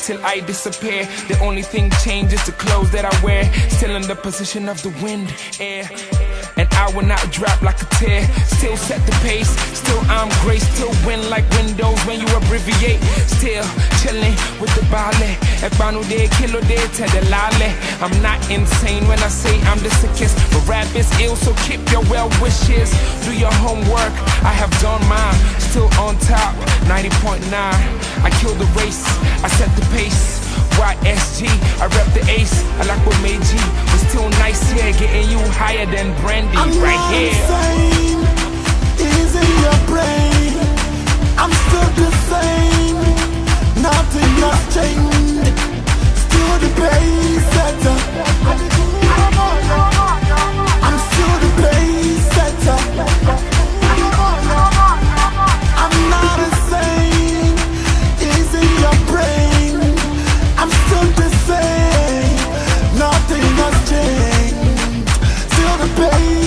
till I disappear. The only thing changed is the clothes that I wear. Still in the position of the wind, air, and I will not drop like a tear. Still set the pace, still I'm great. Still win like windows when you abbreviate. Still chilling with the ballet. Ekbanu de kilo de tedelale. I'm not insane when I say I'm the sickest, but rap is ill, so keep your well wishes. Do your homework, I have done mine. Still on top, 90.9. I kill the race, I set the pace. YSG, I rep the ace. I like what made G. We're still nice here, getting you higher than Brandy. I'm right here. Insane. It is in your brain. I'm still the same. Nothing has changed. Still the pace setter. I'm still the pace setter. I'm not insane. It is in your brain. I'm still the same. Nothing has changed. Still the pace.